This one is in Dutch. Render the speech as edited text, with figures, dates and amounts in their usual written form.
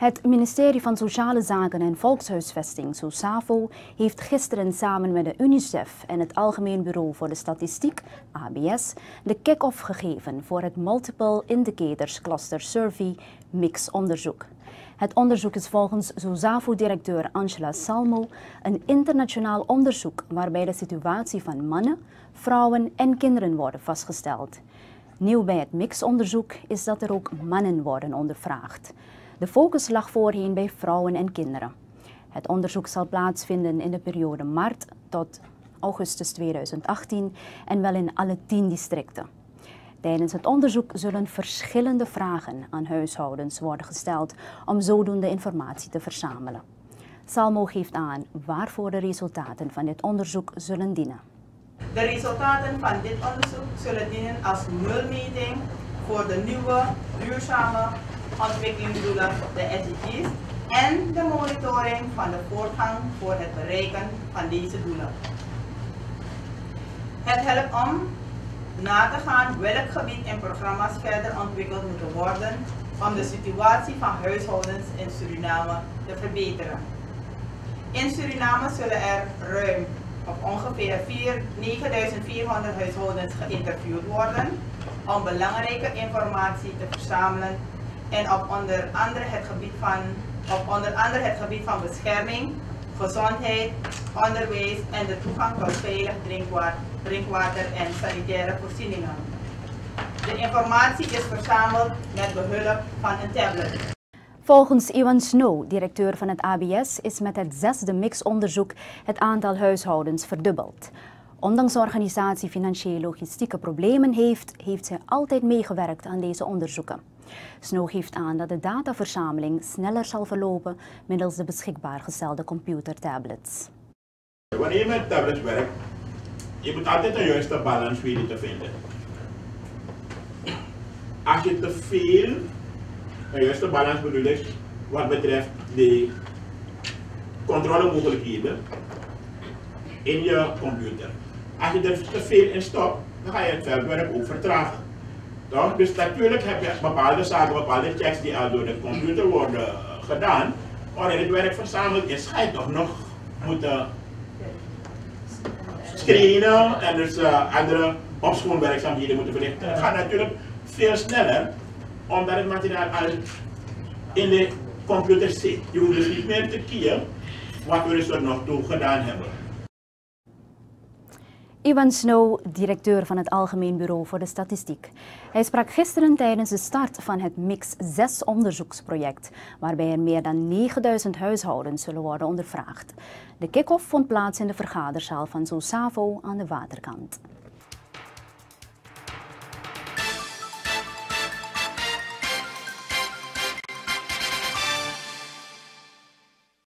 Het ministerie van Sociale Zaken en Volkshuisvesting, SOSAVO, heeft gisteren samen met de UNICEF en het Algemeen Bureau voor de Statistiek, ABS, de kick-off gegeven voor het Multiple Indicators Cluster Survey MIX-onderzoek. Het onderzoek is volgens SOSAVO-directeur Angela Salmo een internationaal onderzoek waarbij de situatie van mannen, vrouwen en kinderen worden vastgesteld. Nieuw bij het MIX-onderzoek is dat er ook mannen worden ondervraagd. De focus lag voorheen bij vrouwen en kinderen. Het onderzoek zal plaatsvinden in de periode maart tot augustus 2018 en wel in alle 10 districten. Tijdens het onderzoek zullen verschillende vragen aan huishoudens worden gesteld om zodoende informatie te verzamelen. Salmo geeft aan waarvoor de resultaten van dit onderzoek zullen dienen. De resultaten van dit onderzoek zullen dienen als nulmeting voor de nieuwe, duurzame ontwikkelingsdoelen, de SDG's, en de monitoring van de voortgang voor het bereiken van deze doelen. Het helpt om na te gaan welk gebied en programma's verder ontwikkeld moeten worden om de situatie van huishoudens in Suriname te verbeteren. In Suriname zullen er ruim of ongeveer 9400 huishoudens geïnterviewd worden om belangrijke informatie te verzamelen en op onder andere het gebied van bescherming, gezondheid, onderwijs en de toegang tot veilig drinkwater en sanitaire voorzieningen. De informatie is verzameld met behulp van een tablet. Volgens Iwan Snow, directeur van het ABS, is met het 6e MIX-onderzoek het aantal huishoudens verdubbeld. Ondanks de organisatie financiële logistieke problemen heeft zij altijd meegewerkt aan deze onderzoeken. Snow geeft aan dat de dataverzameling sneller zal verlopen middels de beschikbaar gestelde computertablets. Wanneer je met tablets werkt, je moet altijd een juiste balans weten te vinden. Als je te veel, een juiste balans bedoel ik, wat betreft de controlemogelijkheden in je computer. Als je er te veel in stopt, dan ga je het veldwerk ook vertragen. Toch? Dus natuurlijk heb je bepaalde zaken, bepaalde checks die al door de computer worden gedaan. Wanneer het werk verzameld is, ga je toch nog moeten screenen en dus andere opschoonwerkzaamheden moeten verrichten. Het gaat natuurlijk veel sneller, omdat het materiaal al in de computer zit. Je hoeft dus niet meer te kiezen wat we dus tot nog toe gedaan hebben. Iwan Snow, directeur van het Algemeen Bureau voor de Statistiek. Hij sprak gisteren tijdens de start van het MIX-6 onderzoeksproject, waarbij er meer dan 9000 huishoudens zullen worden ondervraagd. De kick-off vond plaats in de vergaderzaal van SOSAVO aan de waterkant.